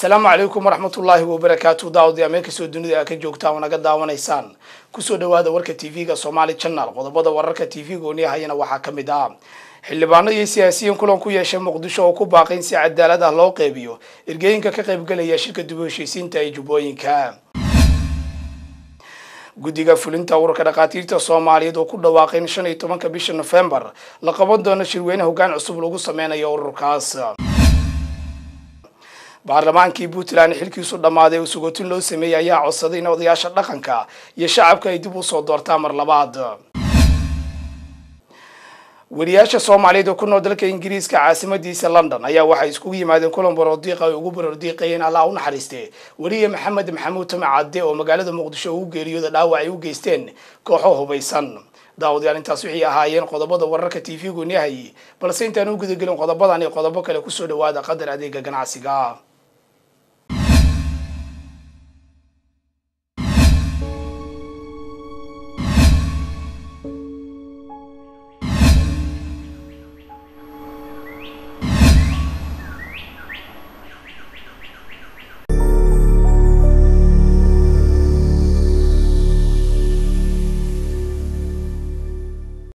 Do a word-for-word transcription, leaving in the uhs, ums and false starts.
السلام عليكم ورحمة الله وبركاته. داود يا ملك سودني أكيد جوكتا ونقد داون إنسان كسود هذا ورك تي في كصومالي channel قد بدأ ورك تي في قوني هاينا وحكم دام حلبانا يسياسيين كلهم كويا شيء مقدسه وكوباقين سي عدالة ده لاقي بيو الجين كقريب قال يا شركة دبوشيسين تيجبوين كام guddiga fulinta ururka dhaqaatiirta Soomaaliyeed oo ku dhawaaqay shan iyo tobanka bisha November la qaban doono shirweyne hoggaan cusub lagu sameynayo ururkaas baarlamaankii Puntland xilkiisu dhamaaday oo sugotin loo sameeyay ayaa codsaday in odayaasha dhaqanka iyo shacabka ay dib u soo doortaan mar labaad wariyaasha Soomaaliyeed oo ku nool dalka Ingiriiska caasimadiisa London ayaa waxay isku yimaadeen kulan baroodiiq ay ugu baroodiiqayeen Allah u naxariistay wariye Maxamed Maxamuud Tamacade oo magaalada Muqdisho uu geeriyooda dhaawac ay u geysteen kooxo hubaysan daawad yaan intaas wixii ahaayeen qodobada wararka T V-gu niyahay balse intaan u gudagelin qodobadan iyo qodobo kale ku soo dhawaada qadar adeega ganacsiga